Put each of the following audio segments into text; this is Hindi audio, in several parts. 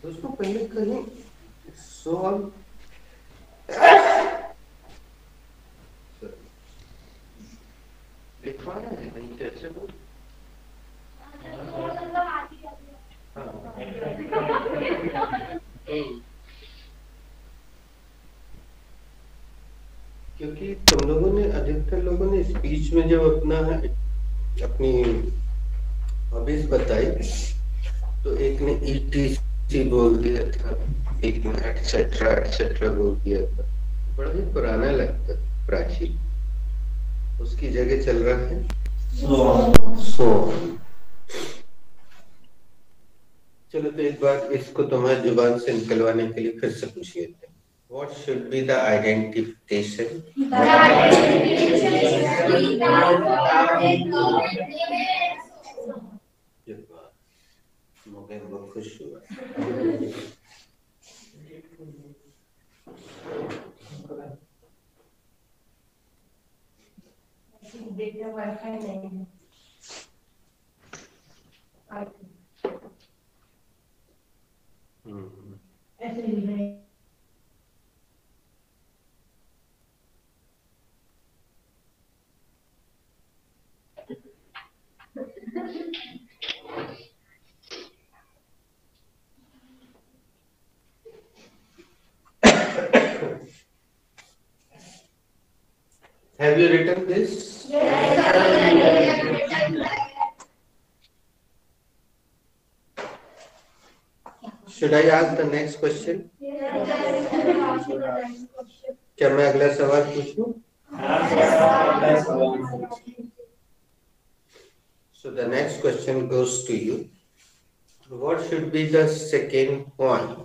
उसको पहले कहीं सॉल्व लिखवाना है कहीं कैसे बोल क्योंकि तुम लोगों ने अधिकतर लोगों ने स्पीच में जब अपनी हॉबीज बताई तो एक ने ETC बोल दिया था, एक ने एक्सेट्रा एक्सेट्रा बोल दिया था। बड़ा ही पुराना लगता प्राचीन। उसकी जगह चल रहा है सो। चलो तो एक बार इसको तुम्हारी जुबान से निकलवाने के लिए फिर से पूछ लेते हैं। What should be the identification? मुझे बहुत खुश हुआ। वाईफाई नहीं है। ऐसे नहीं। Have you written this? Yes. Should I ask the next question? Yes. क्या मैं अगला सवाल पूछूं? So the next question goes to you. What should be the second point?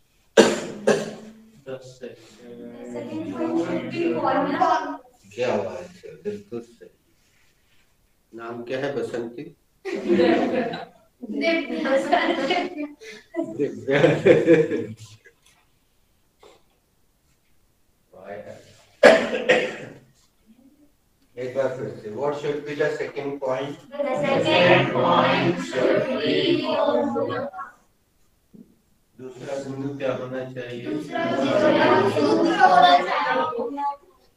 The second point should be formula. क्या बात है, बिल्कुल सही। नाम क्या है बसंती? एक बार फिर से। What should be the second point? The second point should be formula. दूसरा बिंदु क्या होना चाहिए? दूसरा होना चाहिए।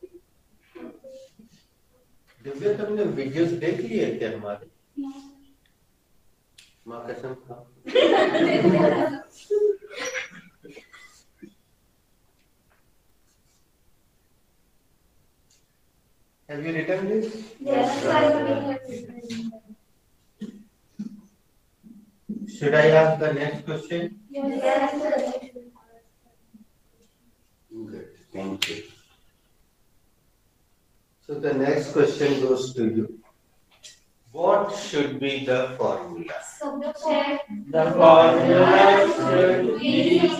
दिव्या तुमने वीडियोस देख लिए क्या हमारे? माँ कसम खा। Have you written this? Yes, sir. Should I ask the next question? Yes, sir. Good, thank you. So the next question goes to you. What should be the formula? The formula should be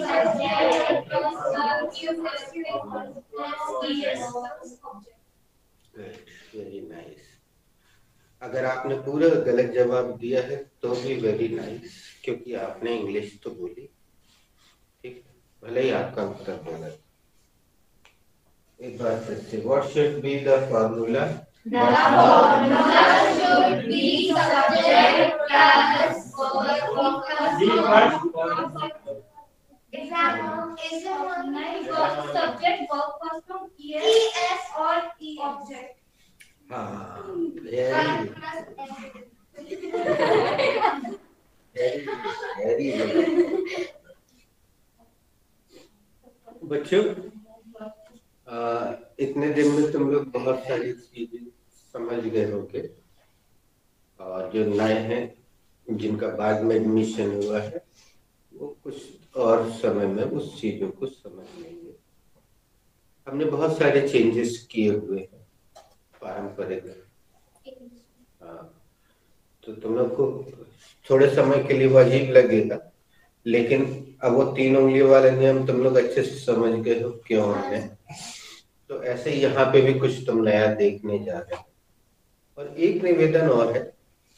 Good, very nice. अगर आपने पूरा गलत जवाब दिया है तो भी वेरी नाइस, क्योंकि आपने इंग्लिश तो बोली, ठीक, भले ही आपका उत्तर गलत। एक बार फिर से। What should be the formula? The formula should be subject plus verb plus example is subject verb plus from es or object. हाँ, very good. बच्चों, इतने दिन में तुम लोग बहुत सारी चीजें समझ गए होंगे, और जो नए हैं जिनका बाद में एडमिशन हुआ है वो कुछ और समय में उस चीजों को समझ लेंगे। हमने बहुत सारे चेंजेस किए हुए हैं पारंपरिक। हाँ, तो तुम लोग को थोड़े समय के लिए वो अजीब लगेगा, लेकिन अब वो 3 उंगली वाले नियम तुम लोग अच्छे से समझ गए हो क्यों है। तो ऐसे यहाँ पे भी कुछ तुम नया देखने जा रहे हो। और एक निवेदन और है,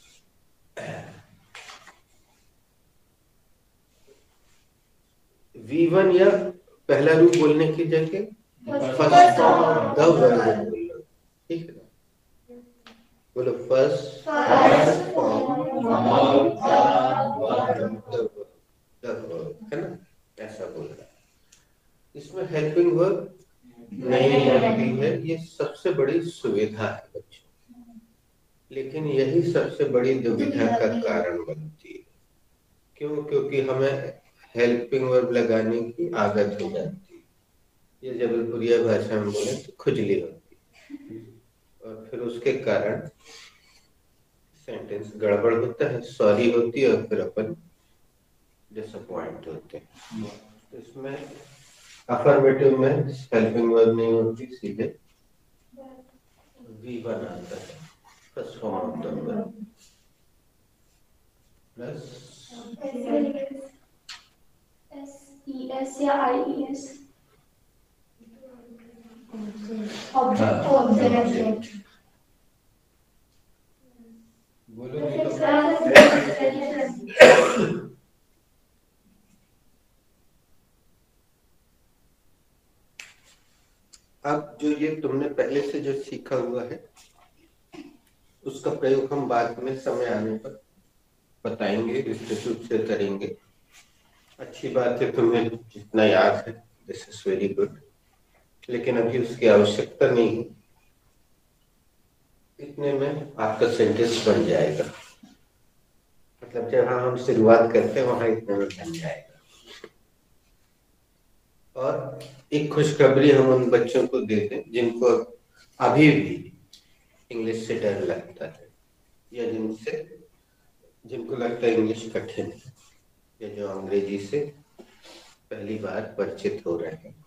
V1 या पहला रूप बोलने की जगह फर्स्ट फॉर्म द वर्ब बोलो, ठीक है ना? बोलो फर्स्ट फॉर्म द वर्ब। है ना, ऐसा बोल रहा है। इसमें हेल्पिंग वर्ब नहीं लगती है, ये सबसे बड़ी सुविधा है बच्चों, लेकिन यही सबसे बड़ी दुविधा का कारण बनती है। क्यों? क्योंकि हमें हेल्पिंग वर्ब लगाने की आदत हो जाती है, ये जबलपुरिया भाषा में बोले तो खुजली होती है, और फिर उसके कारण सेंटेंस गड़बड़ होता है, सॉरी होती है, और फिर अपन डिसअपॉइंट होते हैं। तो इसमें अफर्मेटिव में हेल्पिंग वर्ब नहीं होती, सीधे वी बनाता है, first form of the verb plus SES या IES ऑब्जेक्ट बोलो नहीं तो अब जो ये तुमने पहले से जो सीखा हुआ है उसका प्रयोग हम बाद में समय आने पर बताएंगे, विस्तृत रूप से करेंगे। अच्छी बात है, तुम्हें जितना याद है, दिस इज वेरी गुड, लेकिन अभी उसकी आवश्यकता नहीं है। इतने में आपका सेंटेंस बन जाएगा, मतलब जहाँ हम शुरुआत करते हैं वहां इतने में बन जाएगा। और एक खुशखबरी हम उन बच्चों को देते हैं जिनको अभी भी इंग्लिश से डर लगता है, या जिनको लगता है इंग्लिश कठिन है, या जो अंग्रेजी से पहली बार परिचित हो रहे हैं।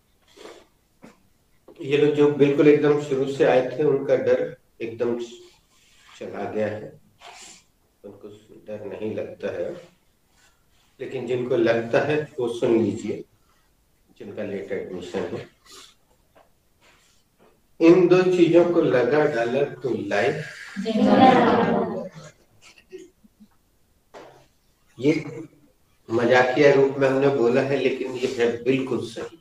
ये लोग जो बिल्कुल एकदम शुरू से आए थे उनका डर एकदम चला गया है, उनको डर नहीं लगता है। लेकिन जिनको लगता है वो सुन लीजिए, जिनका लेट एडमिशन है। इन दो चीजों को लगा डाला तो लाइफ, ये मजाकिया रूप में हमने बोला है, लेकिन ये है बिल्कुल सही।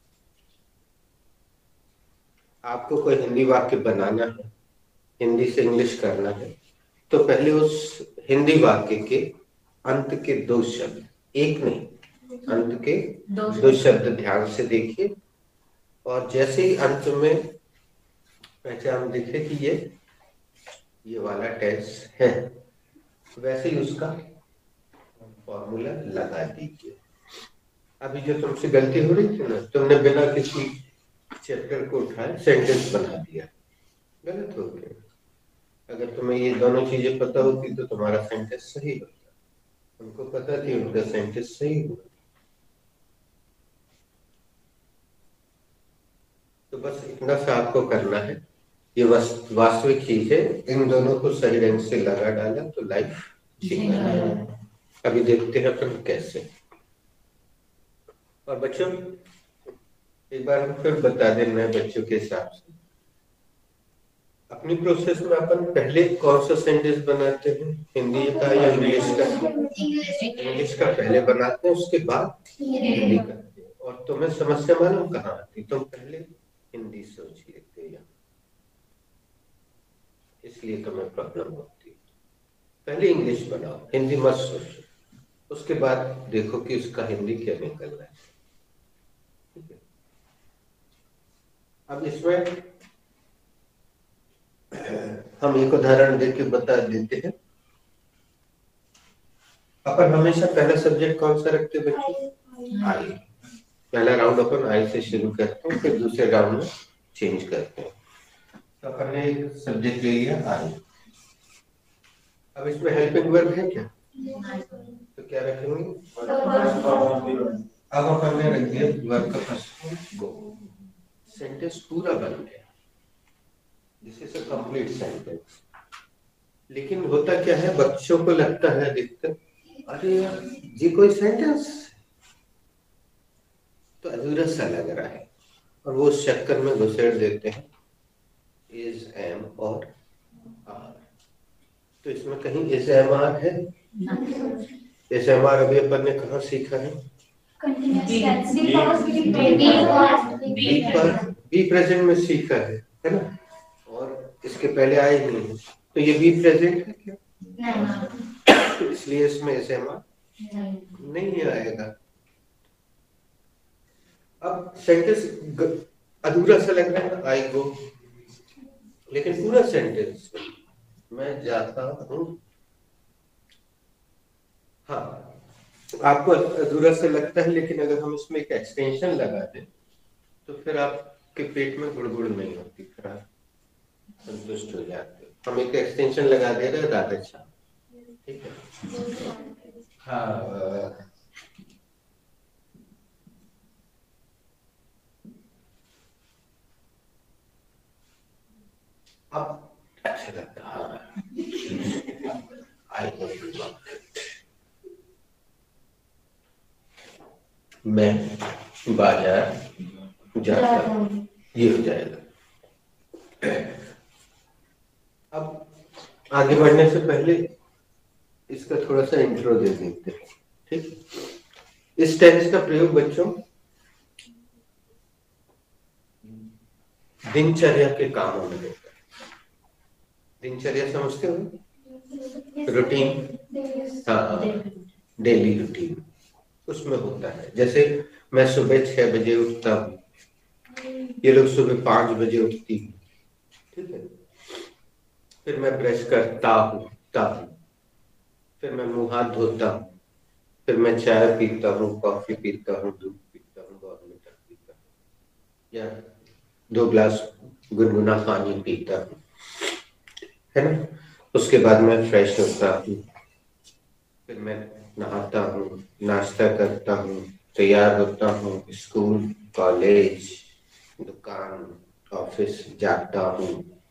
आपको कोई हिंदी वाक्य बनाना है, हिंदी से इंग्लिश करना है, तो पहले उस हिंदी वाक्य के अंत के दो शब्द, एक नहीं, अंत के दो शब्द ध्यान से देखिए, और जैसे ही अंत में पहचान दिखे कि ये वाला टेंस है, वैसे ही उसका फॉर्मूला लगा दीजिए। अभी जो तुमसे गलती हो रही थी ना, तुमने बिना किसी चैप्टर को उठाए सेंटेंस बना दिया, गलत हो गया। अगर तुम्हें ये दोनों चीजें पता होती तो तुम्हारा सेंटेंस सही होता। उनको पता थी, उनका सेंटेंस सही हुआ। तो बस इतना सा आपको करना है, ये वास्तविक चीज है। इन दोनों को सही ढंग से लगा डाला तो लाइफ ठीक है। अभी देखते हैं अपन कैसे। और बच्चों एक बार हम फिर बता दें नए बच्चों के हिसाब से, अपनी प्रोसेस में अपन पहले कौन सा सेंटेंस बनाते हैं, हिंदी का या इंग्लिश का? इंग्लिश का पहले बनाते हैं, उसके बाद हिंदी करते हैं। और तुम्हें समस्या मालूम कहाँ आती, तुम पहले हिंदी सोच लेते हो, इसलिए तुम्हें प्रॉब्लम होती है। पहले इंग्लिश बनाओ, हिंदी मत सोचो, उसके बाद देखो कि उसका हिंदी क्या निकल रहा है। ठीक है? अब इसमें हम एक उदाहरण देके बता देते हैं। अपन हमेशा पहला सब्जेक्ट कौन सा रखते हैं बच्चों? आई। पहला राउंड अपन आई से शुरू करते हैं, फिर दूसरे राउंड में चेंज करते हैं। तो अपन ने एक सब्जेक्ट ले लिया आई। अब इसमें हेल्पिंग वर्ब है क्या? तो क्या रखेंगे? अब अपन ने रख दिया वर्ब का फर्स्ट गो। सेंटेंस पूरा बन गया, this is a complete sentence. लेकिन होता क्या है, बच्चों को लगता है अधिकतर, अरे यार ये कोई सेंटेंस तो अधूरा सा लग रहा है, और वो उस चक्कर में घुसेड़ देते हैं इज, एम और आर। तो इसमें कहीं इज, एम, आर है? इज, एम, आर अभी अपन ने कहाँ सीखा है? बी प्रेजेंट में सीखा है ना? और इसके पहले आए नहीं है, तो ये बी प्रेजेंट है क्या? इसलिए इसमें इज, एम, आर नहीं आएगा। अब सेंटेंस अधूरा सा लग रहा है ना, आई गो, लेकिन पूरा सेंटेंस मैं जाता हूँ। हाँ, आपको अधूरा सा लगता है, लेकिन अगर हम इसमें एक एक्सटेंशन लगा दें तो फिर आपके पेट में गुड़गुड़ नहीं होती, फिर आप संतुष्ट हो जाते हो। हम एक एक्सटेंशन लगा दे रहे हैं राधा श्याम, ठीक है। हाँ, अब अच्छा लगता है। हाँ, आई गो, मैं बाजार जाता हूँ, ये हो जाएगा। अब आगे बढ़ने से पहले इसका थोड़ा सा इंट्रो दे देते हैं, ठीक। इस टेंस का प्रयोग बच्चों दिनचर्या के कामों में होता है। दिनचर्या समझते हो, रूटीन, हाँ, डेली रूटीन, उसमें होता है। जैसे मैं सुबह 6 बजे उठता हूँ, ये लोग सुबह 5 बजे उठती हूँ, ठीक है। फिर मैं ब्रश करता हूँ, फिर मैं मुंह हाथ धोता हूँ, फिर मैं चाय पीता हूँ, कॉफी पीता हूँ, दूध पीता हूँ, बॉर्नविटा पीता हूँ, या 2 ग्लास गुनगुना पानी पीता हूँ, है ना। उसके बाद मैं फ्रेश होता हूँ, फिर मैं नहाता हूँ, नाश्ता करता हूँ, तैयार होता हूँ, स्कूल, कॉलेज, दुकान, ऑफिस जाता हूँ।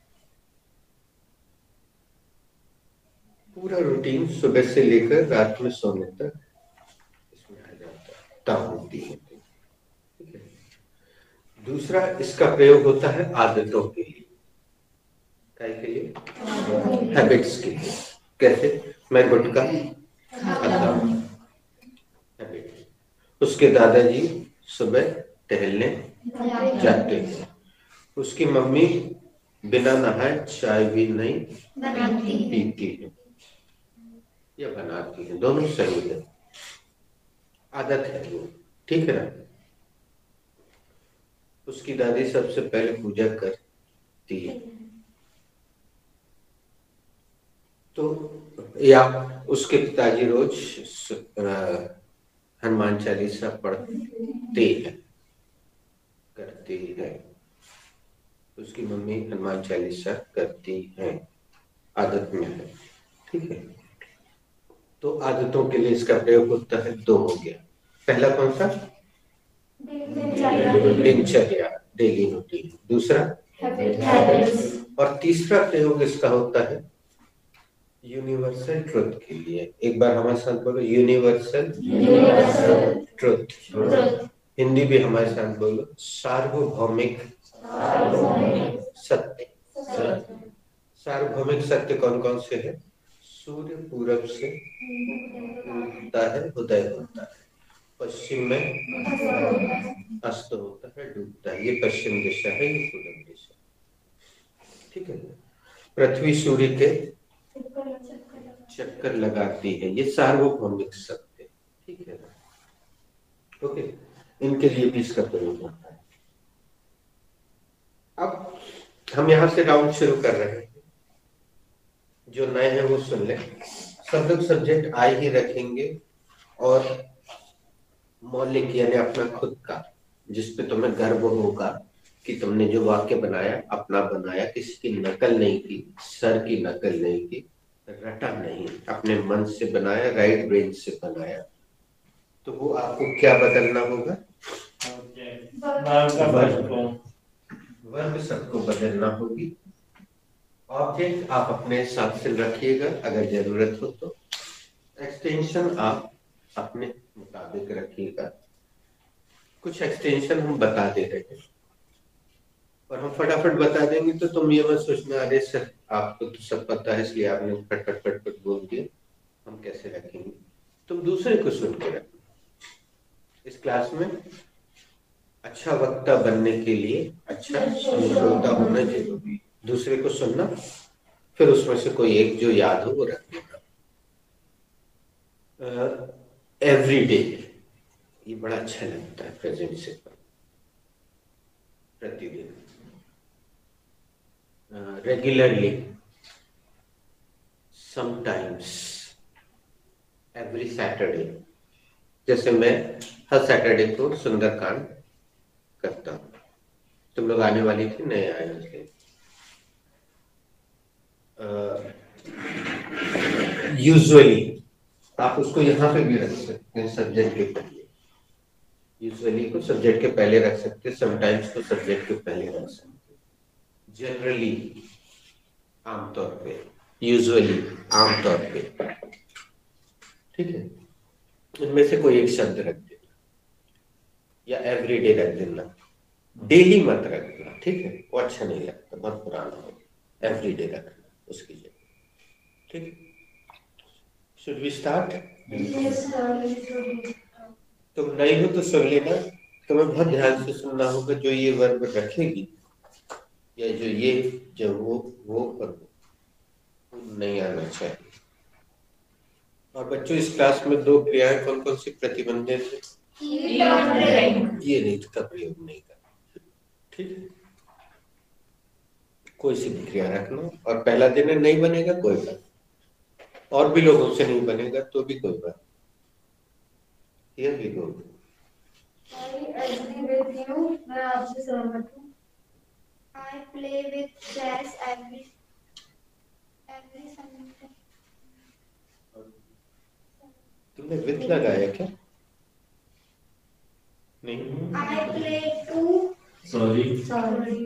पूरा रूटीन सुबह से लेकर रात में सोने तक इसमें आ जाता होती है, ठीक है। दूसरा इसका प्रयोग होता है आदतों के लिए, के लिए, हैबिट्स के लिए। कैसे, मैं गुटखा खाता हूँ, हैबिट। उसके दादाजी सुबह टहलने जाते हैं, उसकी मम्मी बिना नहाए चाय भी नहीं पीती है या बनाती है, दोनों सही है, आदत है वो, ठीक है ना। उसकी दादी सबसे पहले पूजा करती है, तो या उसके पिताजी रोज हनुमान चालीसा पढ़ते हैं, करती है, उसकी मम्मी हनुमान चालीसा करती है, आदत में है, ठीक है। तो आदतों के लिए इसका प्रयोग होता है, 2 हो गया। पहला कौन सा, दिनचर्या, डेली रूटीन। दूसरा और तीसरा प्रयोग इसका होता है यूनिवर्सल ट्रुथ के लिए। एक बार हमारे साथ बोलो, यूनिवर्सल ट्रुथ। हिंदी भी हमारे साथ बोलो, सार्वभौमिक सत्य। सार्वभौमिक सत्य कौन कौन से है, सूर्य पूरब से उगता है, उदय होता है, पश्चिम में अस्त होता है, डूबता है, ये पश्चिम दिशा है, ये पूर्व दिशा, ठीक है। पृथ्वी सूर्य के चक्कर लगाती है, ये सार्वभौमिक सत्य, ठीक है। ओके, इनके लिए भी इसका प्रयोग होता है। अब हम यहाँ से राउंड शुरू कर रहे हैं, जो नए हैं वो सुन लें। सब लोग सब्जेक्ट आई ही रखेंगे, और मौलिक यानी अपना खुद का, जिसपे तुम्हें गर्व होगा कि तुमने जो वाक्य बनाया अपना बनाया, किसी की नकल नहीं की, सर की नकल नहीं की, रटा नहीं, अपने मन से बनाया, राइट ब्रेन से बनाया। तो वो आपको क्या बदलना होगा, वर्ग सबको बदलना होगी। ऑब्जेक्ट आप अपने हिसाब से रखिएगा अगर जरूरत हो तो, एक्सटेंशन आप अपने मुताबिक रखिएगा। कुछ एक्सटेंशन हम बता दे रहे हैं और हम फटाफट बता देंगे, तो तुम ये मत सोचना अरे सर आपको तो सब पता है इसलिए आपने फट फट फट फट बोल दिया, हम कैसे रखेंगे। तुम दूसरे को सुन के रखो। इस क्लास में अच्छा वक्ता बनने के लिए अच्छा श्रोता होना जरूरी, दूसरे को सुनना, फिर उसमें से कोई एक जो याद हो वो रख लेना। एवरी डे, ये बड़ा अच्छा लगता है प्रेजेंट से, प्रतिदिन, रेगुलरली, समटाइम्स, एवरी सैटरडे। जैसे मैं हर सैटरडे को सुंदरकांड करता हूँ। तुम लोग आने वाली थी, नए आए थे। यूजुअली आप उसको यहाँ पे भी रख सकते हैं, सब्जेक्ट के पहले। यूजुअली को सब्जेक्ट के पहले रख सकते हैं, समटाइम्स को सब्जेक्ट के पहले रख सकते हैं। जनरली, आमतौर पे, यूजुअली, आमतौर पे, ठीक है। इनमें से कोई एक शब्द रख देना, या एवरीडे रख देना। डेली मत रखना, ठीक है, वो अच्छा नहीं लगता, बहुत पुराना हो। एवरीडे रखना उसकी जगह, ठीक। Should we start? Yes, sir. तुम नहीं हो तो सुन लेना, तुम्हें बहुत ध्यान से सुनना होगा। जो ये वर्ब रखेगी या जो ये, जो वो और वो नहीं आना चाहिए। और बच्चों, इस क्लास में 2 क्रियाएं कौन कौन सी प्रतिबंधित है? ये नहीं, इसका प्रयोग नहीं करना, ठीक है। कोई सी भी क्रिया रखना, और पहला दिन है, नहीं बनेगा कोई बात, और भी लोगों से नहीं बनेगा तो भी कोई बात। Here we go. I agree with you. मैं आपसे सहमत हूँ. I play with chess every Sunday. तुमने विथ लगाया क्या? नहीं। I play too. Sorry.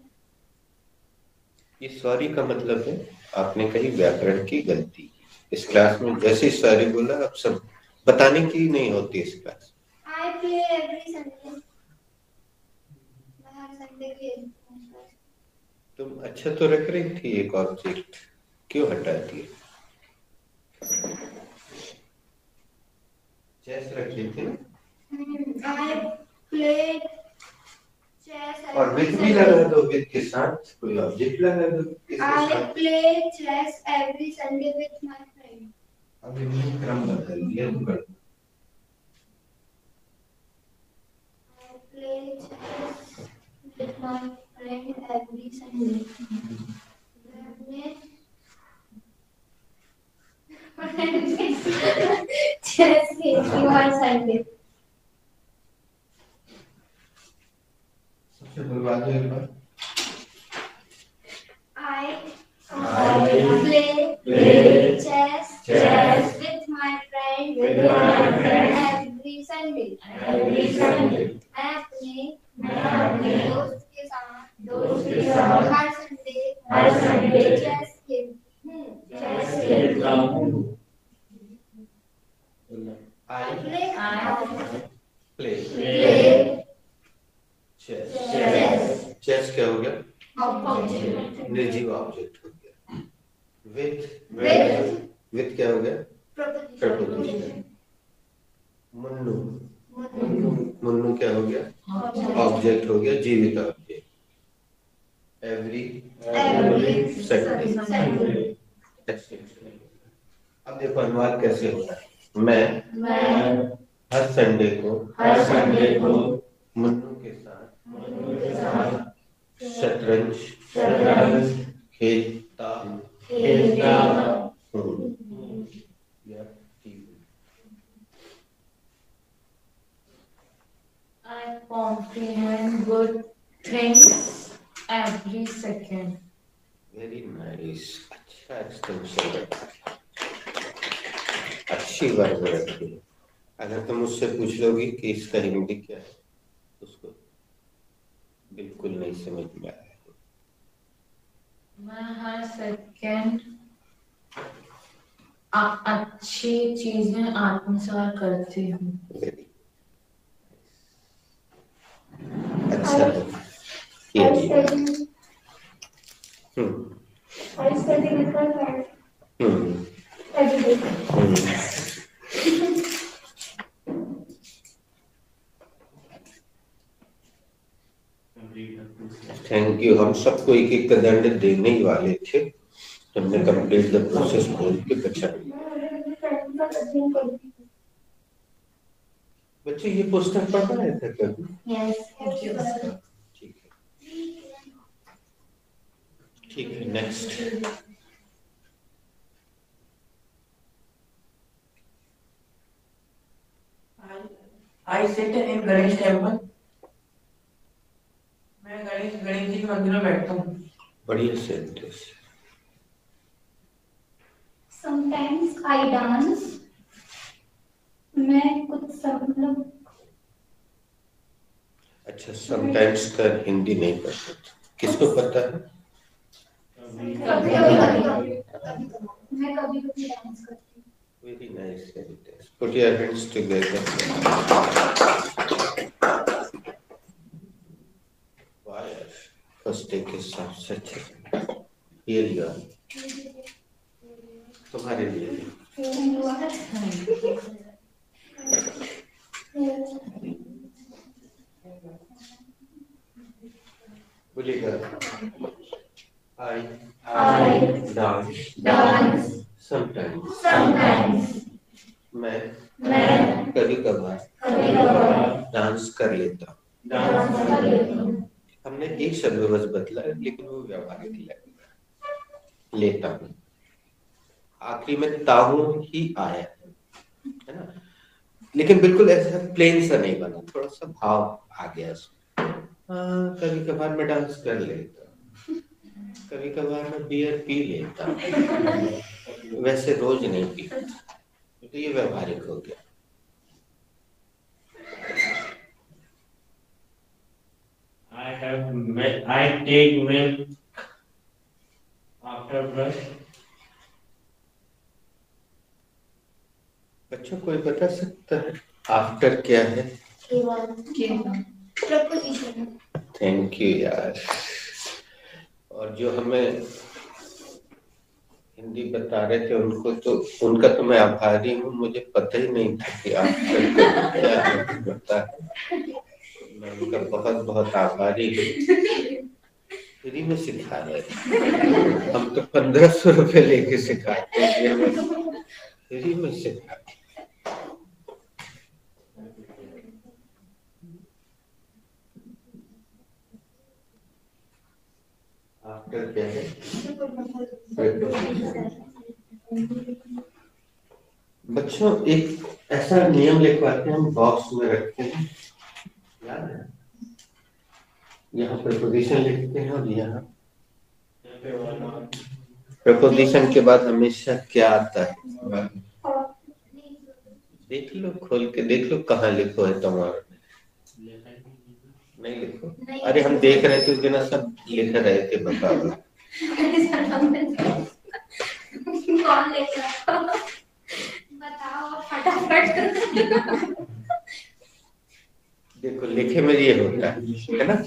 ये सॉरी का मतलब है आपने कहीं व्याकरण की गलती। इस क्लास में जैसे सॉरी बोला, अब सब बताने की नहीं होती इस class. I play every Sunday. मैं हर संडे खेलती हूँ. तुम अच्छा तो रख रही थी, एक ऑब्जेक्ट क्यों हटा दिए? चेस रख रही थी ना? I play chess. और विथ भी लगा दो, विथ के साथ कोई ऑब्जेक्ट लगा दो। I play chess every Sunday with my friend. अब इन्हें क्रम बदल दिया तो कर। I play chess with my friend every Sunday. Chess खेलती हूँ हर Sunday. सबसे बर्बाद है एक बार। I play chess with my friend every Sunday. मैं अपने दोस्त के साथ हर Sunday chess खेलता हूँ. I play chess. चेस क्या हो गया? निर्जीव ऑब्जेक्ट हो गया। विथ क्या हो गया? प्रपोजिशन। मुन्नू क्या हो गया? ऑब्जेक्ट हो गया, जीवित ऑब्जेक्ट। Every Sunday. अब देखो अनुवाद कैसे होता है। मैं हर संडे को मुन्नू के साथ शतरंज खेलता हूँ। I comprehend good things every second. Very nice, अच्छा एक्सटेंशन रखा, अच्छी वर्ब रखी है। अगर तुम मुझसे पूछ लोगी कि इसका हिंदी क्या है, उसको बिल्कुल नहीं समझ में आया। मैं हर सेकंड अच्छी चीजें आत्मसात करती हूँ। वेरी अच्छा है ये I जी। study hmm with my friend hmm every day. Thank you. हम सबको एक एक का दंड देने ही वाले थे, हमने कंप्लीट द प्रोसेस बोल के बचा लिया। बच्चे ये पुस्तक पढ़ा है था कभी? Yes. ठीक है। ठीक है, next. I sit in Ganesh temple. मैं गणेश जी के मंदिर में बैठता हूँ। बढ़िया सेंटेंस। Sometimes I dance. मैं कुछ मतलब अच्छा, समटाइम्स का हिंदी नहीं पता, किसको पता है? मैं कभी कभी डांस करती हूँ। Very nice sentence. Put your hands together. Wow, first take is such a here you are. तुम्हारे लिए बोलिएगा। I dance sometimes. मैं कभी कभार डांस कर लेता हूँ। हमने एक शब्द बस बदला है, लेकिन वो व्यावहारिक लगेगा। लेता हूँ, आखिरी में ताहू ही आया है ना, लेकिन बिल्कुल ऐसा प्लेन सा नहीं बना, थोड़ा सा भाव आ गया उसमें। हाँ, कभी कभार मैं डांस कर लेता, कभी कभार मैं बियर पी लेता, वैसे रोज नहीं पीता, तो ये व्यवहारिक हो गया। I take milk after brush. बच्चों कोई बता सकता है आफ्टर क्या है? प्रपोजिशन। थैंक यू यार। और जो हमें हिंदी बता रहे थे उनका तो मैं आभारी हूँ, मुझे पता ही नहीं था कि आफ्टर क्या होता है। मैं उनका बहुत बहुत आभारी हूँ। फ्री में सिखा रहे हैं, हम तो 1500 रुपए लेके सिखाते हैं, फ्री में सिखा। आफ्टर क्या है? बच्चों एक ऐसा नियम लिखवाते हैं, हम बॉक्स में रखते हैं, याद है? यहाँ प्रपोजिशन लिखते हैं और यहाँ प्रपोजिशन के बाद हमेशा क्या आता है? देख लो, खोल के देख लो कहाँ लिखो है तुम्हारा। नहीं लिखो। अरे हम देख रहे थे उस दिन, सब लिख रहे थे, बताओ। कौन लिख रहा है? बताओ फटाफट। देखो लिखे में ये होता है ना।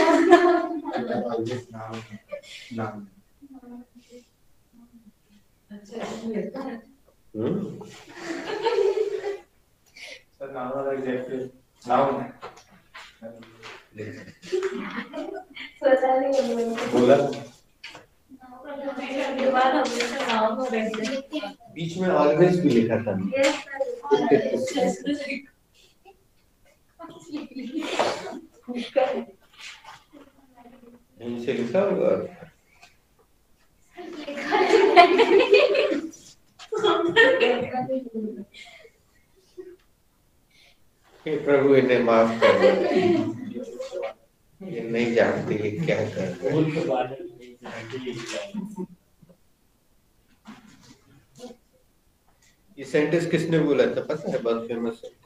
बोला बीच में ऑलवेज भी लिखा था। यहीं से लिखा होगा। हे प्रभु इन्हें माफ कर दो, ये नहीं जानती है क्या कर रहे हैं। ये सेंटेंस किसने बोला था पता है? बहुत फेमस है,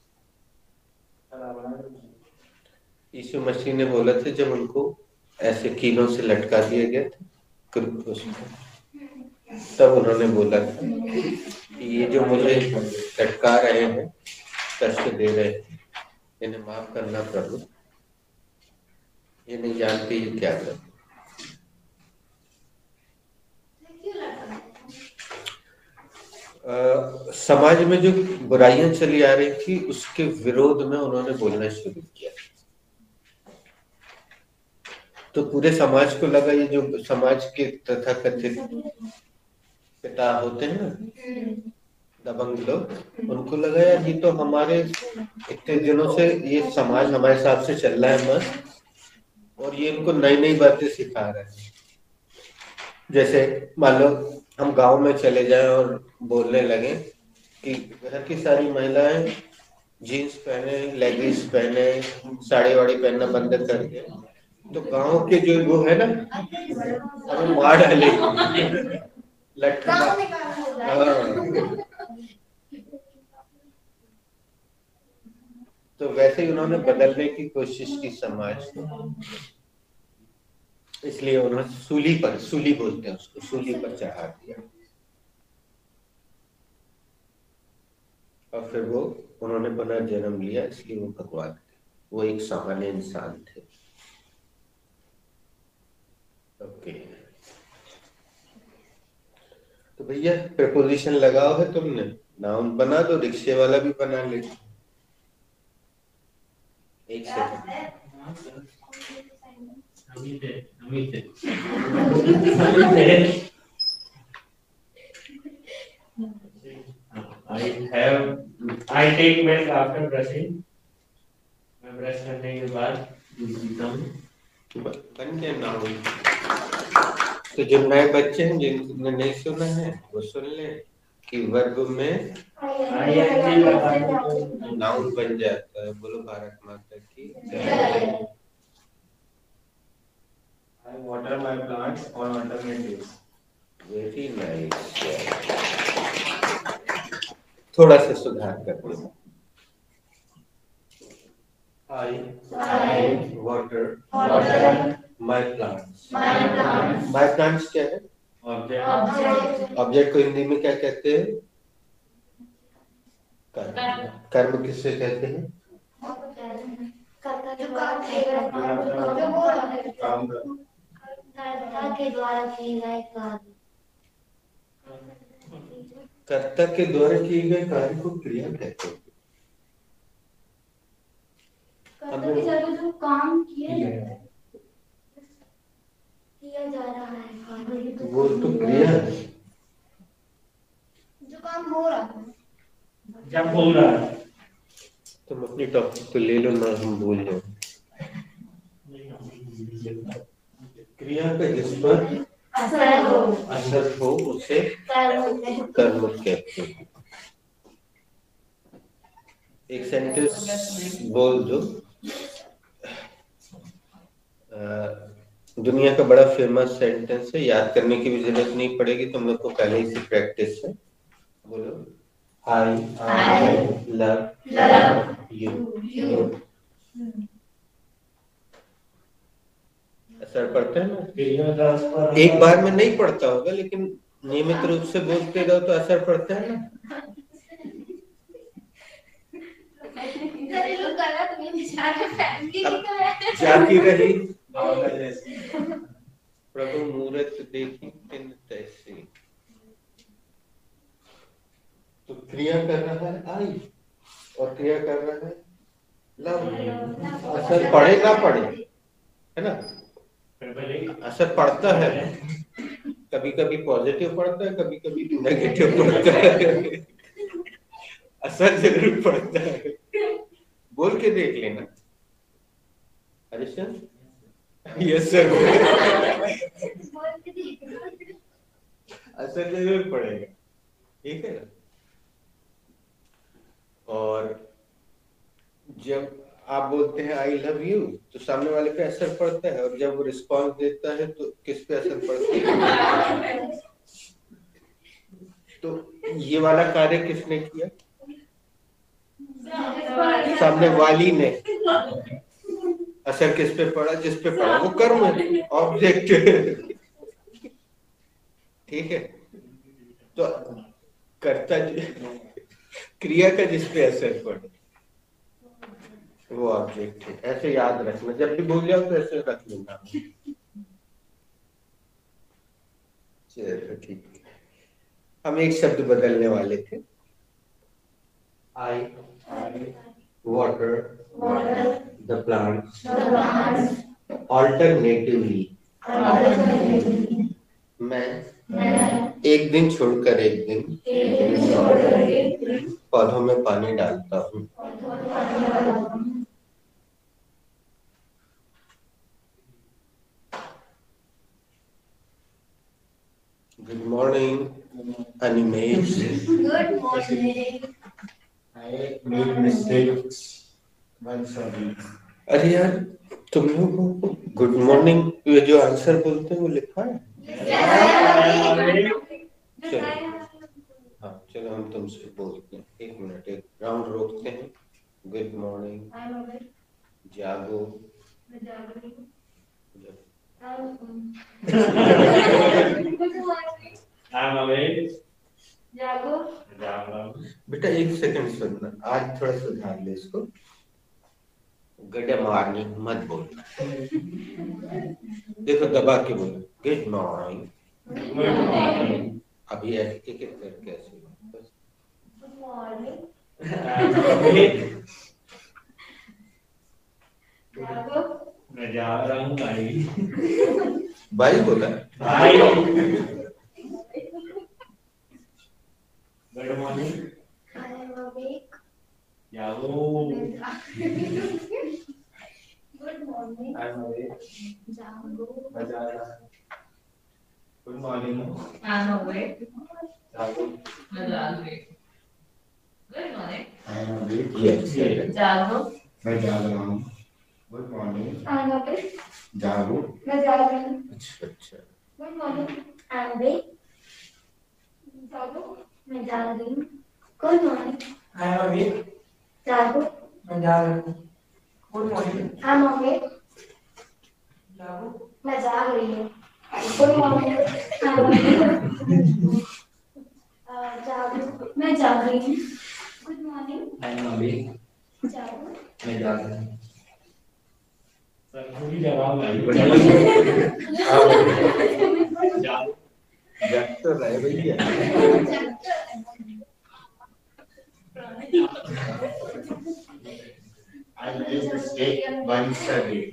यीशु मसीह ने बोला था जब उनको ऐसे कीलों से लटका दिया गया था क्रूस पर, तब उन्होंने बोला था कि ये जो मुझे लटका रहे हैं, कष्ट दे रहे हैं, इन्हें माफ करना प्रभु, ये नहीं जानते ये क्या कर। समाज में जो बुराइयां चली आ रही थी उसके विरोध में उन्होंने बोलना शुरू किया, तो पूरे समाज को लगा, ये जो समाज के तथाकथित पिता होते हैं ना, दबंग लोग, उनको लगा यार ये तो हमारे इतने दिनों से ये समाज हमारे हिसाब से चल रहा है मस्त, और ये इनको नई नई बातें सिखा रहा है, जैसे मान लो हम गांव में चले जाएं और बोलने लगे कि घर की सारी महिलाएं जीन्स पहने, लेगिंग्स पहने, साड़ी वाड़ी पहनना बंद कर दे, तो गांव के जो वो है ना हमें मार डालेगी, लठ मार। हाँ, तो वैसे ही उन्होंने बदलने की कोशिश की समाज को, इसलिए उन्होंने सूली बोलते हैं उसको, सूली पर चढ़ा दिया और फिर वो उन्होंने पुनर्जन्म लिया, इसलिए वो भगवान थे, वो एक सामान्य इंसान थे। ओके, तो भैया प्रपोजिशन लगाओ है तुमने, नाउन बना दो, रिक्शे वाला भी बना ले। एक second, I take milk after brushing. मैं ब्रश करने के बाद पीता हूँ। बन गया नाउन। तो जो नए बच्चे हैं जिन्होंने नहीं सुना है वो सुन ले कि वर्ब में नाउन बन जाता है। बोलो भारत माता की जय। I water my plants on alternate days. Very nice. थोड़ा सा सुधार कर दो। I water my plants. My plants क्या है? ऑब्जेक्ट को हिंदी में क्या कहते हैं? कर्म। कर्म किससे कहते हैं? कर्ता के द्वारा किए गए कार्य को क्रिया कहते हैं। जो काम किया जा रहा है वो तो क्रिया है, जो काम हो रहा है। जब बोल रहा है तुम अपनी टॉपिक को ले लो ना, हम भूल जाओ। क्रिया का जिस पर असर हो उसे कर्म कहते हैं। एक सेंटेंस बोल दो। दुनिया का बड़ा फेमस सेंटेंस है, याद करने की भी जरूरत नहीं पड़ेगी, तुम लोग को पहले ही से प्रैक्टिस है। बोलो, आई लव यू। असर पड़ता है ना? एक बार में नहीं पड़ता होगा, लेकिन नियमित रूप से बोलते रहो तो असर पड़ता है ना। जाती रही प्रभु मूरत देखी तिन तैसी। तो क्रिया कर रहा है आई और क्रिया कर रहा है लव। असर पड़े ना पड़े, है ना? असर पड़ता है, कभी कभी पॉजिटिव पड़ता है, कभी कभी नेगेटिव पड़ता है। असर जरूर पड़ता है। बोल के देख लेना। अरे सर, यस सर, असर जरूर पड़ेगा, ठीक है ना? और जब आप बोलते हैं आई लव यू तो सामने वाले पे असर पड़ता है, और जब वो रिस्पॉन्स देता है तो किस पे असर पड़ता है? तो ये वाला कार्य किसने किया? सामने वाली ने। असर किस पे पड़ा? जिस पे पड़ा वो कर्म है, ऑब्जेक्ट। ठीक है, तो कर्ता क्रिया का जिस पे असर पड़े वो ऑब्जेक्ट है। ऐसे याद रखना, जब भी भूल जाओ तो ऐसे रख लेना। चलो ठीक है, हम एक शब्द बदलने वाले थे। आई water the plants alternatively। मैं एक दिन छोड़कर एक दिन पौधों में पानी डालता हूँ। morning, Animate. Good morning. I make mistakes once a week. अरे यार, तुम लोगों को गुड मॉर्निंग ये जो आंसर बोलते हैं वो लिखा है? चलो हाँ, चलो हम तुमसे बोलते हैं। एक मिनट, एक राउंड रोकते हैं। गुड मॉर्निंग, जागो, I'm awake. जागो। बेटा एक सेकंड सुनना, आज थोड़ा सुधार ले इसको। गुड मॉर्निंग मत बोलना, देखो दबा के बोलो गुड मॉर्निंग। अभी एक एक करके ऐसे बस। Good morning. जागो। मैं जाग रहा हूँ भाई। भाई बोला। भाई। Good morning. I am awake. जागो। Good morning. I'm awake. जागो। Good morning. I'm awake. जागो. मैं जाग रही हूँ। Good morning. I'm awake. Yes. जागो। मैं जाग रहा हूँ. Good morning. I am awake. जागो. मैं जाग रही हूँ। अच्छा। Good morning. I am awake. जागो। मैं जाग रही हूँ। Good morning. I am awake. जागो। मैं जाग रहा हूँ. Good morning. I am awake. जागो. मैं जाग रही हूँ। Good morning. I am awake. जागो। मैं जाग रही हूँ। Good morning. I am awake. जागो। मैं जाग रहा हूँ. सर पूरी जवाब भाई। जागो। जग तो रहे भैया। I make mistake once a week.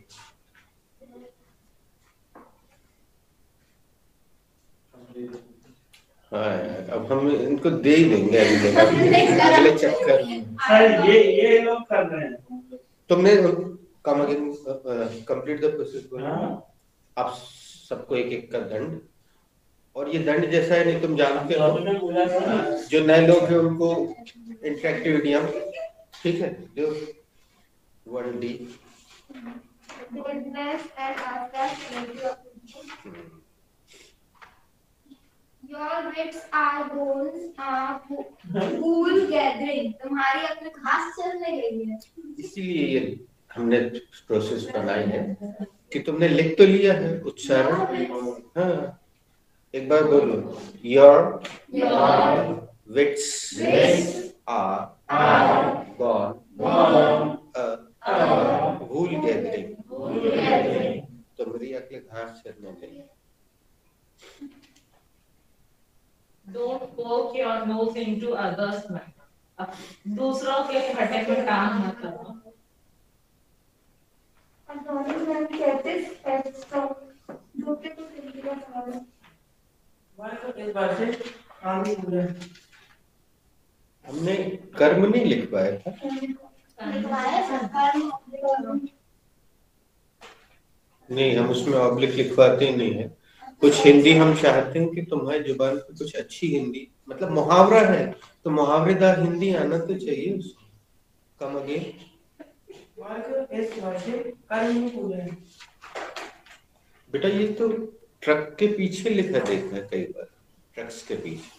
हाँ यार, अब हम इनको दे ही देंगे अगले चक्कर में। सर ये लोग कर रहे हैं। तुमने come again complete the process बोला। हाँ। आप सबको एक एक का दंड, और ये दंड जैसा है नहीं, तुम जानते हो आपने बोला था जो नए लोग हैं उनको इंटरेक्टिव इडियम, ठीक है, जो 1D Goodness and ourselves make you appreciate. Your wits are bones, cool gathering. तुम्हारी अपने घास चलने गई है। इसीलिए ये हमने प्रोसेस बनाई है कि तुमने लिख तो लिया है उच्चारण। हाँ, एक बार बोलो, your wits are gone a wool gathering. तुम्हारी अगले घास चरने गई। Don't poke your nose into others' matter. अब दूसरों के फटे में काम मत करो। Anthony मैम कहते दूसरे को हिंदी का सवाल है। हमारे को इस बार से काम ही पूरा है. हमने कर्म नहीं लिख पाया था। लिखवाया सरकार ने। नहीं, हम उसमें ऑब्लिक लिखवाते ही नहीं है। कुछ हिंदी हम चाहते हैं कि तुम्हारी जुबान पे कुछ अच्छी हिंदी, मतलब मुहावरा है तो मुहावरेदार हिंदी आना तो चाहिए उसको। Come again. हमारे को इस बार से काम ही पूरा है. बेटा ये तो ट्रक के पीछे लिखा देखा है कई बार, ट्रक्स के पीछे।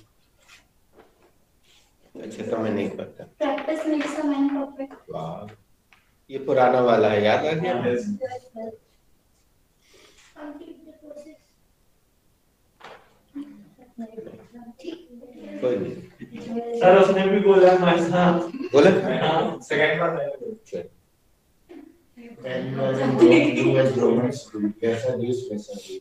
अच्छा, तो मैं नहीं पता। Practice makes a man perfect. वाह, ये पुराना वाला है, याद आ गया। कोई नहीं। सर उसने भी बोला हमारे साथ। बोला सेकंड बार When you are in Rome, you as Romans do. कैसा देश वैसा देश.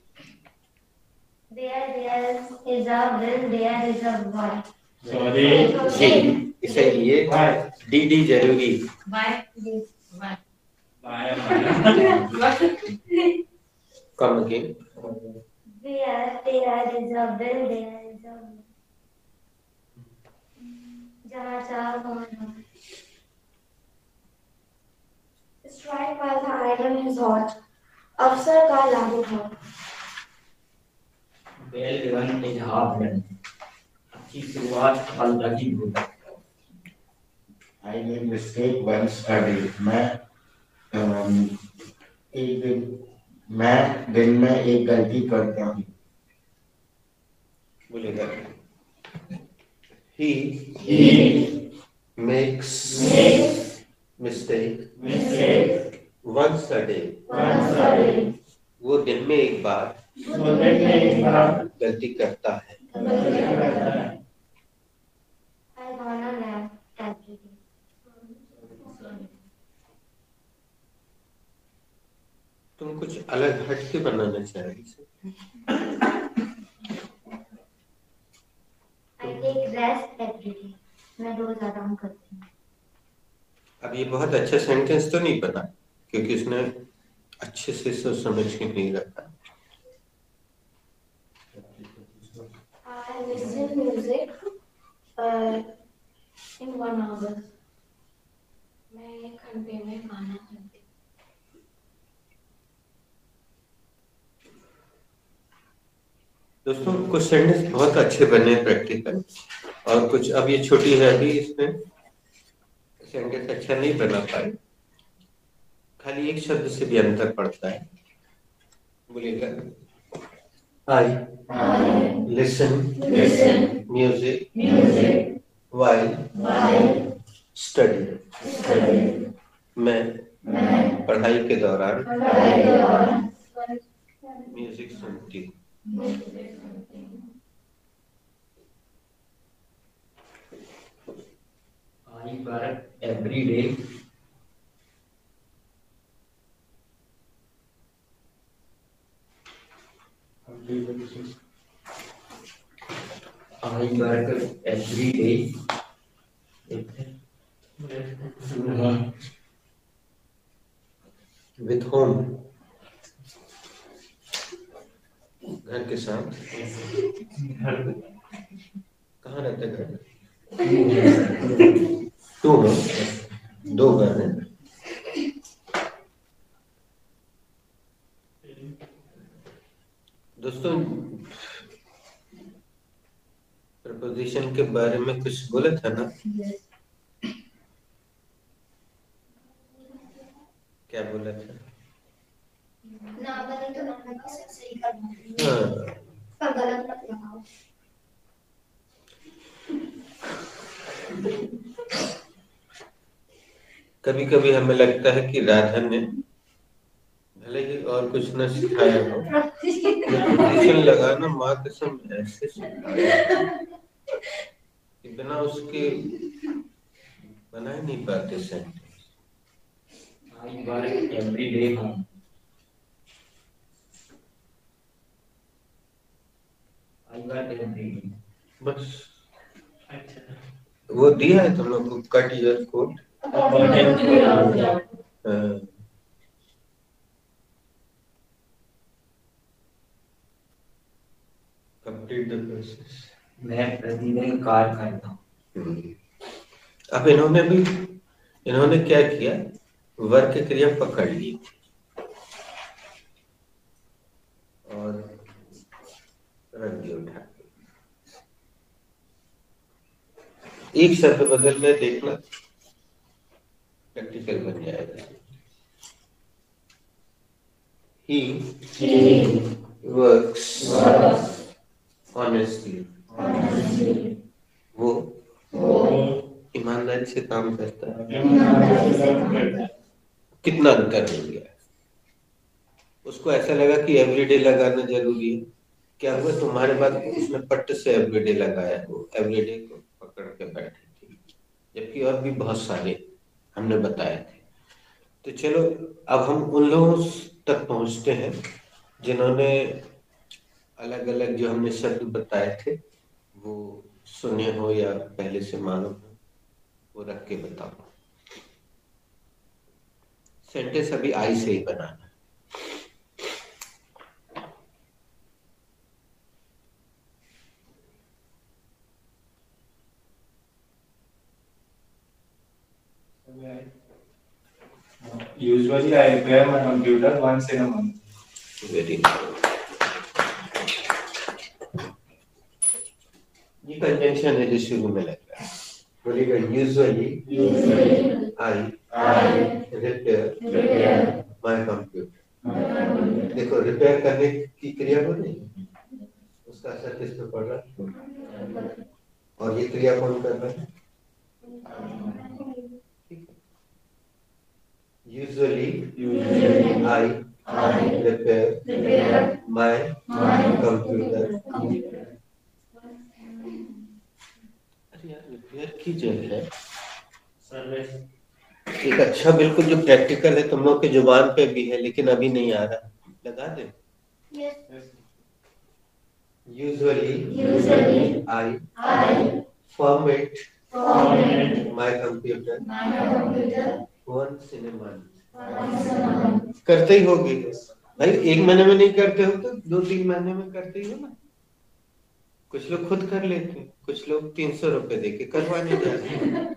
There is a will, there is a why. Sorry इसीलिए डी जरूरी। Bye. Bye. Bye come again. There is a will, there is a way. जहाँ चाहो वहाँ जाओ. Strike while the iron is hot. अवसर का लाभ उठाओ. Well begun is half done. अच्छी शुरुआत सफलता की होती है. I made mistake once a day. मैं दिन में एक गलती करता हूँ. बोलेगा he makes mistake once a day. वो दिन में एक बार गलती करता है. I wanna nap every day. तुम कुछ अलग हट के बनाना चाह रही थी. I take rest every day. मैं रोज आराम करती हूँ. अब ये बहुत अच्छा सेंटेंस तो नहीं बना क्योंकि उसने अच्छे से सोच समझ के नहीं रखा. I listen music in 1 hour. मैं 1 घंटे में गाना सुनती हूँ. दोस्तों कुछ सेंटेंस बहुत अच्छे बने प्रैक्टिकल और कुछ अब ये छोटी है अभी इसमें सेंटेंस अच्छा नहीं बना पाए. खाली एक शब्द से भी अंतर पड़ता है. बोलिएगा I listen music while study. मैं पढ़ाई के दौरान म्यूजिक सुनती हूँ. I work every day. I work every day. With whom? घर के साथ. कहाँ रहते घर में? टू हो, 2 घर हैं. दोस्तों प्रपोजिशन के बारे में कुछ बोला था ना. क्या बोला था? ना बने तो ना लगा सही करना. हाँ. पर गलत मत लगाओ. कभी कभी हमें लगता है कि राधा ने भले ही और कुछ न सिखाया हो, प्रपोजिशन लगाना माँ कसम ऐसे सिखाया कि बिना उसके बना ही नहीं पाते sentence. I work every day home. I work every day. बस वो दिया है तुम लोग को cut your coat. Complete the process. मैं प्रतिदिन कार्य करता हूँ. अब इन्होंने क्या किया, वर्ग क्रिया पकड़ ली और रख दिया उठा. एक शब्द बदल में देखना प्रैक्टिकल बन जाएगा. He works honestly. वो ईमानदारी से काम करता है. कितना अंतर हो गया. उसको ऐसा लगा कि एवरीडे लगाना जरूरी है. क्या हुआ तुम्हारे बाद उसने पट्ट से एवरीडे लगाया. वो एवरीडे को पकड़ के बैठी थी जबकि और भी बहुत सारे हमने बताए थे. तो चलो अब हम उन लोगों तक पहुंचते हैं जिन्होंने अलग अलग जो हमने शब्द बताए थे वो सुने हो या पहले से मालूम हो, वो रख के बताओ. सेंटेंस अभी आई से ही बनाना. Usually, I repair my computer once in a month. Very good. ई कंजंक्शन है जो शुरू में लग रहा है, बोलिएगा usually I repair my computer. देखो रिपेयर करने की क्रिया हो रही है, उसका असर किस पे पड़ रहा है, और ये क्रिया कौन कर रहा है? Usually I repair my computer. अरे यार रिपेयर की जगह सर्विस। एक अच्छा बिल्कुल जो प्रैक्टिकल है तुम लोग के जुबान पे भी है लेकिन अभी नहीं आ रहा, लगा दे। Usually I format my computer once in a month। करते ही होगी भाई, 1 महीने में नहीं करते हो तो 2-3 महीने में करते ही हो ना। कुछ लोग खुद कर लेते हैं, कुछ लोग 300 रुपए देके करवाने जाते हैं।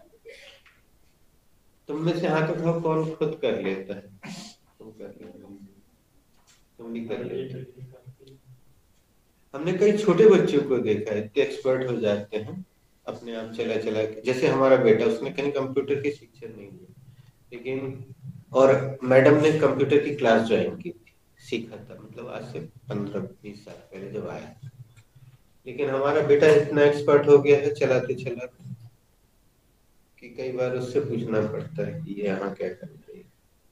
तुम में से हाथ उठाओ कौन खुद कर लेता है? तुम कर लेते हो, तुम भी कर लेते हो। हमने कई छोटे बच्चों को देखा है, इतने एक्सपर्ट हो जाते हैं अपने आप चला चला के। जैसे हमारा बेटा, उसने कहीं कंप्यूटर की शिक्षा नहीं ली, लेकिन और मैडम ने कंप्यूटर की क्लास ज्वाइन की थी, सीखा था, मतलब आज से 15-20 साल पहले जब आया। लेकिन हमारा बेटा इतना एक्सपर्ट हो गया है चलाते चलाते कि कई बार उससे पूछना पड़ता है कि ये यहाँ क्या कर रही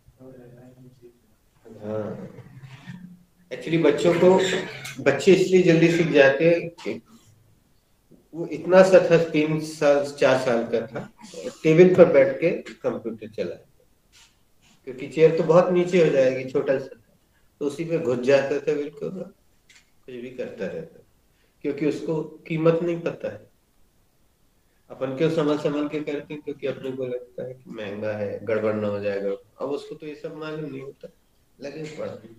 है। हाँ, एक्चुअली बच्चे इसलिए जल्दी सीख जाते हैं कि वो इतना सा था, 3-4 साल का था, टेबल पर बैठ के कंप्यूटर चला, क्योंकि चेयर तो बहुत नीचे हो जाएगी, छोटा सा था, तो उसी पे घुस जाता था बिल्कुल, कुछ भी करता रहता, क्योंकि उसको कीमत नहीं पता है। अपन क्यों संभल के करते हैं, क्योंकि अपने को लगता है कि महंगा है, गड़बड़ ना हो जाएगा। अब उसको तो ये सब मालूम नहीं होता, लगे पड़ते,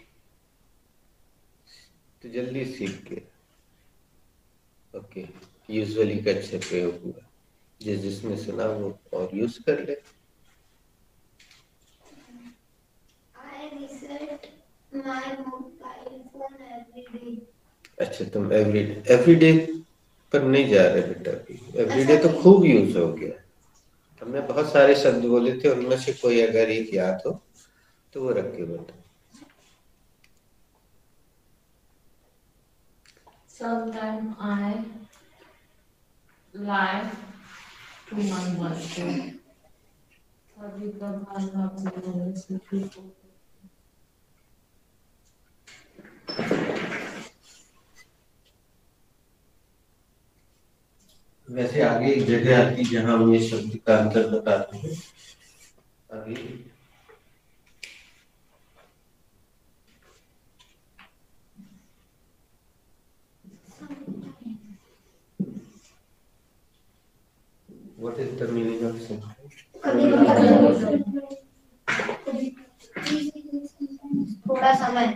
तो जल्दी सीख के। ओके, यूजुअली का अच्छे प्रयोग हुआ, जिसने सुना वो और यूज कर ले। I reset my mobile phone every day. अच्छा, तुम एवरीडे पर नहीं जा रहे बेटा, एवरीडे तो खूब यूज हो गया। हमने बहुत सारे शब्द बोले थे, उनमें से कोई अगर एक याद हो तो वो रख के बताओ। Sometimes I lie to my mother. कभी कभार मैं अपने मम्मी से झूठ बोलती हूँ। वैसे आगे एक जगह आती है जहाँ हम ये शब्द का अंतर बताते हैं। अभी What is the meaning of sometimes? थोड़ा समय।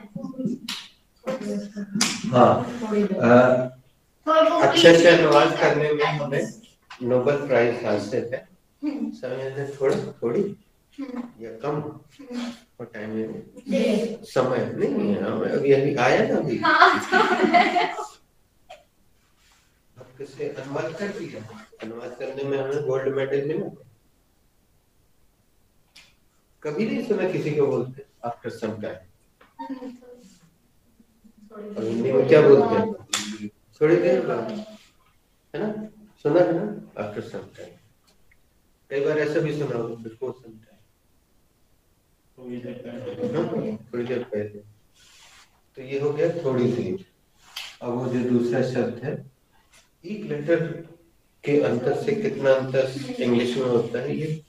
हाँ, अच्छे से अनुवाद करने में हमें नोबेल प्राइज हासिल है। समय ने थोड़ी या कम और टाइम में समय नहीं है। अभी आया ना अभी किसे अनुवाद कर दिया, अनुवाद करने में हमें गोल्ड मेडल मिला। कभी नहीं सुना किसी को बोलते आफ्टर सम टाइम, हिंदी में क्या बोलते हैं, थोड़ी देर बाद, है ना, सुना है ना, आफ्टर सम टाइम। कई बार ऐसा भी सुना होगा, बिफोर सम टाइम, थोड़ी देर पहले। तो ये हो गया थोड़ी देर। अब वो जो दूसरा शब्द है, एक लेटर के अंतर से कितना अंतर इंग्लिश में होता है, ये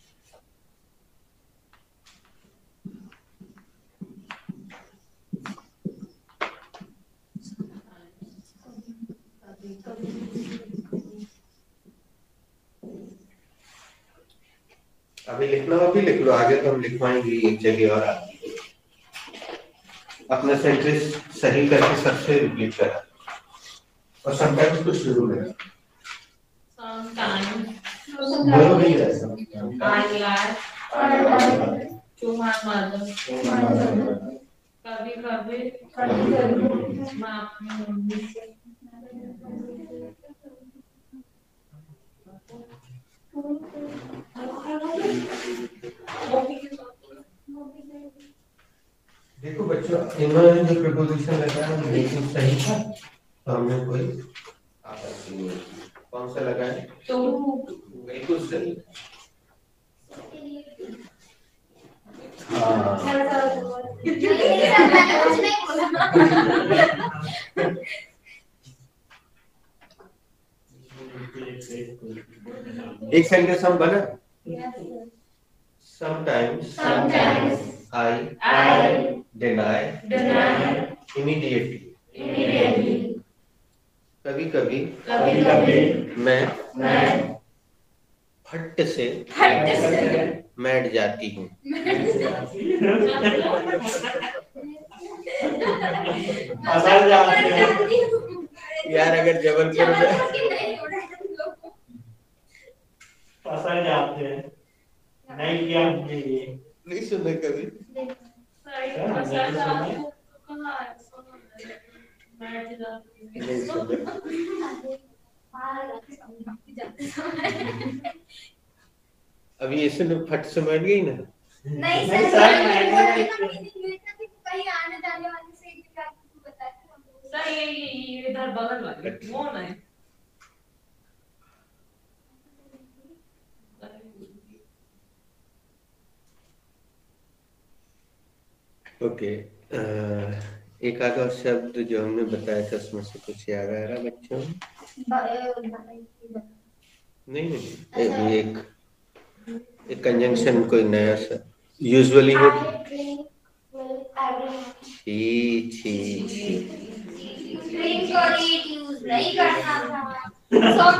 अभी लिखना हो भी लिख लो, आगे तो हम लिखवाएंगे एक जगह और आती है। अपना सेंटेंस सही करके सबसे रिपीट करा, और समटाइम्स को शुरू में बोलो नहीं ऐसा। I lie to my mother. कभी कभी मैं अपनी मम्मी से देखो बच्चों, इन्होंने जो प्रपोजिशन लगाया वो बिल्कुल सही था, तो हमने कोई आपत्ति नहीं की। कौन सा लगाया? बिल्कुल सही। हाँ, एक सेंटेंस हम बना। Sometimes I deny immediately. कभी कभी मैं फट से मैट जाती हूँ। यार अगर जबलपुर में फसल जाते हैं, नहीं किया हमने ये। नहीं सुना कभी। नहीं सुना। अभी ऐसे में फट से बैठ गई ना। नहीं नहीं सर, सर, कहीं आने जाने वाले से एक बात बताते हम। सर ये इधर बगल वाले कौन है? ओके, एक आधा शब्द जो हमने बताया था उसमें से कुछ याद आ रहा बच्चों? नहीं, एक कंजंक्शन कोई नया सा यूजुअली हो। छी ड्रिंक और ईट यूज नहीं करना था। 100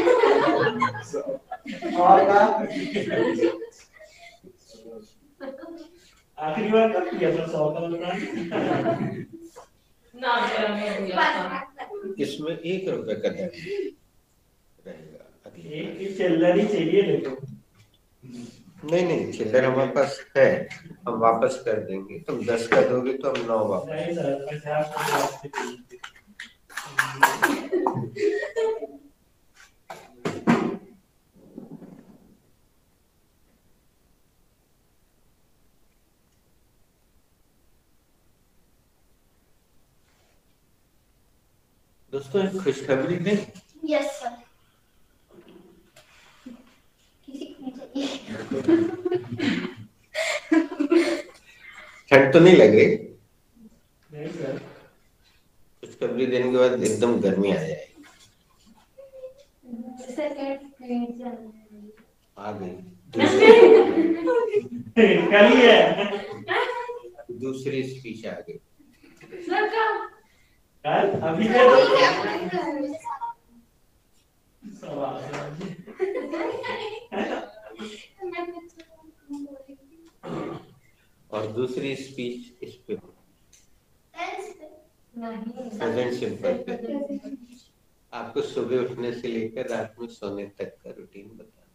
आखिरी बार कब किया था? 100 का बताना। ना मेरा मैं दिया था। इसमें 1 रुपए का दर रहेगा। एक ही चिल्लर ही चाहिए देखो। नहीं, चिल्लर हमारे पास है, हम वापस कर देंगे। तुम 10 का दोगे तो हम 9 वापस। नहीं सर, 50 दोस्तों एक खुशखबरी दें। Yes sir. किसी को चाहिए? ठंड तो नहीं लग रही? नहीं सर। खुशखबरी देने के बाद एकदम गर्मी आ जाएगी। आ गई कल ही है। दूसरी स्पीच आ गई। कल अभी और दूसरी स्पीच इस पे प्रेजेंट सिंपल पे। आपको सुबह उठने से लेकर रात में सोने तक का रूटीन बताना।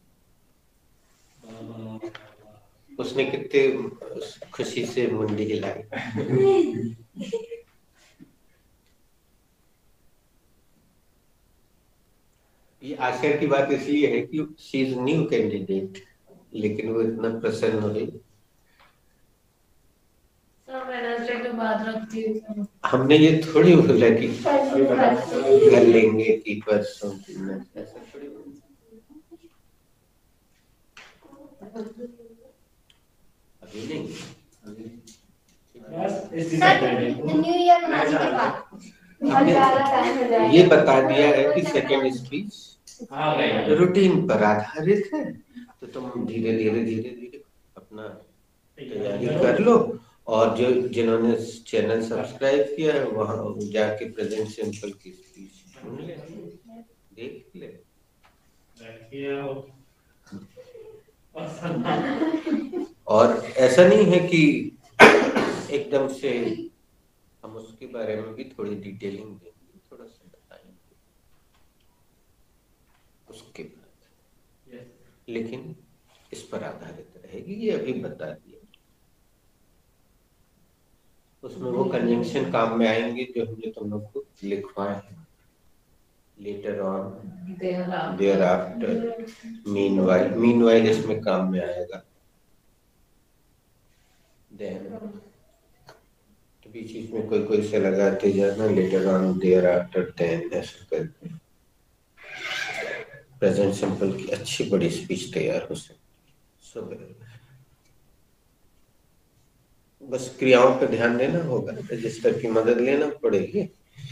उसने कितने खुशी से मुंडी हिलाई। ये आश्चर्य की बात इसलिए है कि शी इज न्यू कैंडिडेट, लेकिन वो इतना प्रसन्न हो रही। के बाद रखती हूँ। हमने ये थोड़ी बोला कि कर लेंगे कि परसों ऐसा थोड़ी अभी नहीं। न्यू ईयर मनाने के बाद ये बता दिया है कि सेकेंड स्पीच रूटीन पर आधारित है, तो तुम धीरे धीरे अपना तैयारी कर लो। और जो जिन्होंने चैनल सब्सक्राइब किया है वहां जाके प्रेजेंट सिंपल की स्पीच सुन ले, देख ले। और ऐसा नहीं है कि एकदम से हम उसके बारे में भी थोड़ी डिटेलिंग देंगे, थोड़ा सा बताएंगे उसके बाद, लेकिन इस पर आधारित रहेगी। ये अभी बता दिया। उसमें वो कंजंक्शन काम में आएंगे जो हमने तुम लोग को लिखवाए हैं। later on, Thereafter. thereafter, meanwhile, meanwhile इसमें काम में आएगा। Then तो बीच बीच में कोई कोई से लगाते जाना, later on, thereafter, then ऐसा करके प्रेजेंट सिंपल की अच्छी बड़ी स्पीच तैयार हो सकती। सो बस क्रियाओं पर ध्यान देना होगा, रजिस्टर की मदद लेना पड़ेगी।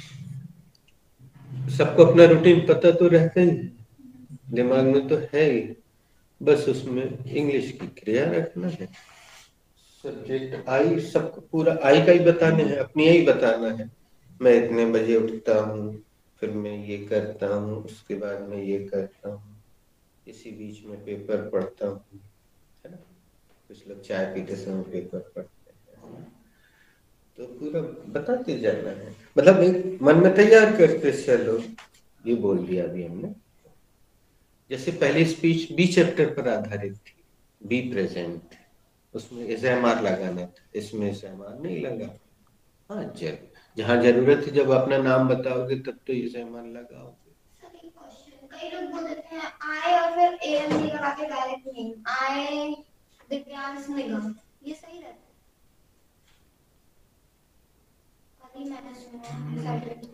सबको अपना रूटीन पता तो रहता ही है, दिमाग में तो है ही, बस उसमें इंग्लिश की क्रिया रखना है। सब्जेक्ट आई, सबको पूरा आई का ही बताने हैं, अपनी ही बताना है। मैं इतने बजे उठता हूँ, फिर मैं ये करता हूँ, उसके बाद मैं ये करता हूँ, इसी बीच में पेपर पढ़ता हूँ, है ना। कुछ लोग चाय पीते समय पेपर पढ़ते हैं, तो पूरा बताते जाना है, मतलब एक मन में तैयार करते चलो। ये बोल दिया अभी हमने। जैसे पहली स्पीच बी चैप्टर पर आधारित थी, बी प्रेजेंट, उसमें एसएमआर लगाना था, इसमें एसएमआर नहीं लगा। हाँ, जहाँ जरूरत है जब अपना नाम बताओगे तब तो एसएमआर लगाओगे। कई लोग बोल देते हैं आई और फिर एएम लगा के direct name, I Divyansh Nigam, ये सही रहता है? अभी मैंने सुना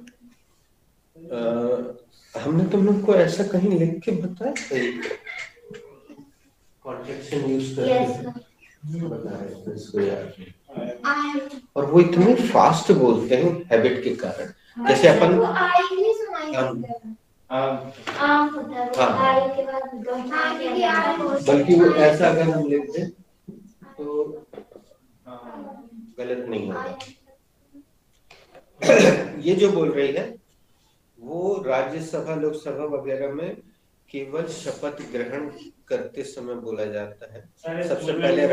हमने तुम लोग को ऐसा कहीं लिख के बताया था, कॉन्ट्रैक्शन यूज करके बताया इसको यार। और वो इतने फास्ट बोलते हैं हैबिट के कारण, जैसे अपन आई नहीं सुनाई देता है, होता है वो आई के बाद बल्कि वो ऐसा अगर हम लिख दें तो गलत नहीं होगा। ये जो बोल रही है वो राज्यसभा लोकसभा वगैरह में केवल शपथ ग्रहण करते समय बोला जाता है। सबसे पहले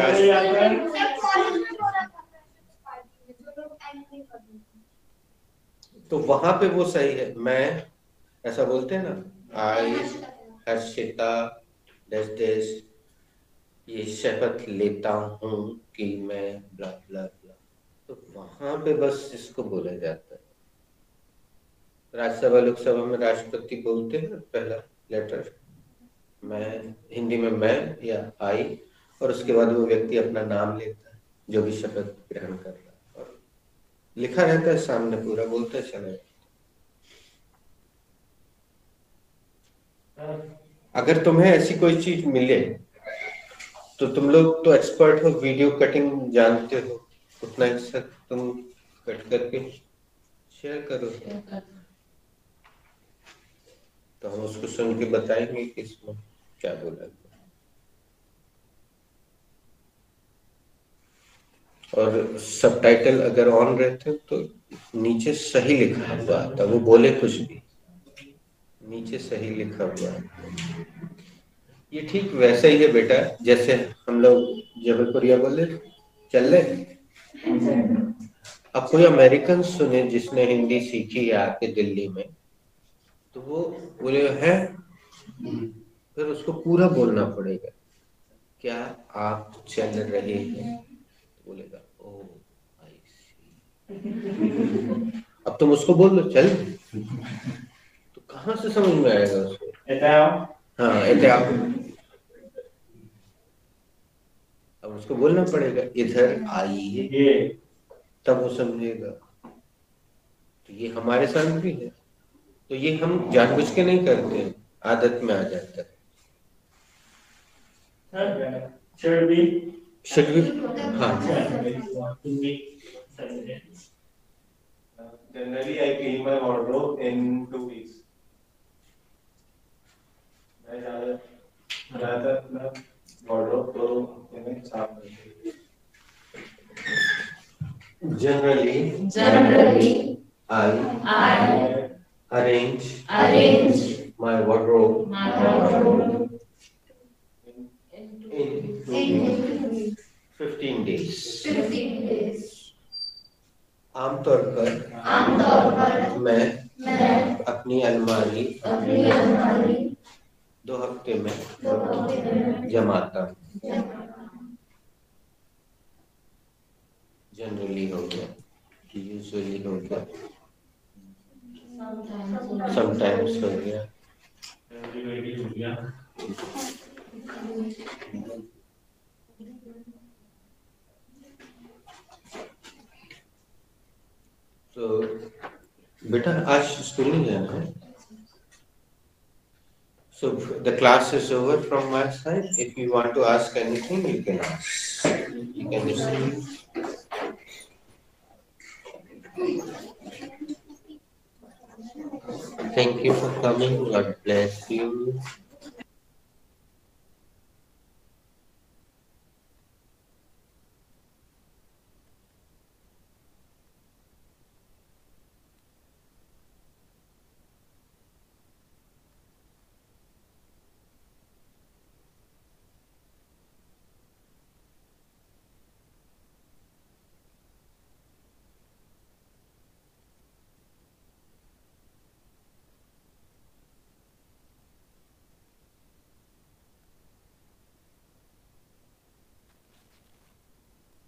तो वहां पे वो सही है, मैं ऐसा बोलते हैं ना, आई हर्षिता देश ये शपथ लेता हूँ कि मैं ब्ला ब्ला ब्ला, तो वहां पे बस इसको बोला जाता है। राज्यसभा लोकसभा में राष्ट्रपति बोलते हैं पहला लेटर, मैं, हिंदी में मैं या आई, और उसके बाद वो व्यक्ति अपना नाम लेता है जो भी शपथ ग्रहण कर रहा है, और लिखा रहता है सामने, पूरा बोलते चले। अगर तुम्हें ऐसी कोई चीज मिले तो तुम लोग तो एक्सपर्ट हो, वीडियो कटिंग जानते हो, उतना हिस्सा तुम कट करके शेयर करो, तो हम उसको सुन के बताएंगे कि इसमें क्या बोला गया। और सबटाइटल अगर ऑन रहते हैं तो नीचे सही लिखा हुआ आता, वो बोले कुछ भी नीचे सही लिखा हुआ है। ये ठीक वैसा ही है बेटा, जैसे हम लोग जबलपुरिया बोले चल रहे। अब कोई अमेरिकन सुने जिसने हिंदी सीखी है आके दिल्ली में, तो वो बोले है, फिर उसको पूरा बोलना पड़ेगा, क्या आप चल रहे हैं, तो बोलेगा ओ आई सी। अब तुम उसको बोल दो चल, तो कहाँ से समझ में आएगा उसको? हाँ ऐसे आप, अब उसको बोलना पड़ेगा इधर आइए, तब वो समझेगा। तो ये हमारे साथ भी है, तो ये हम जानबूझ के नहीं करते, आदत में आ जाता है। Should we? हाँ, Generally, I clean my wardrobe in 2 weeks. मैं ज़्यादातर अपना wardrobe को मैंने साफ करती हूँ। Generally, I arrange my wardrobe in 15 days. आमतौर पर मैं अपनी अलमारी 2 हफ्ते में जमाता हूँ। जनरली हो गया, यूजुअली हो गया। समटाइम्स हो गया। everybody हो गया। तो बेटा आज स्कूल नहीं जाना है? So the class is over from my side. If you want to ask anything, you can ask. You can just. Thank you for coming. God bless you.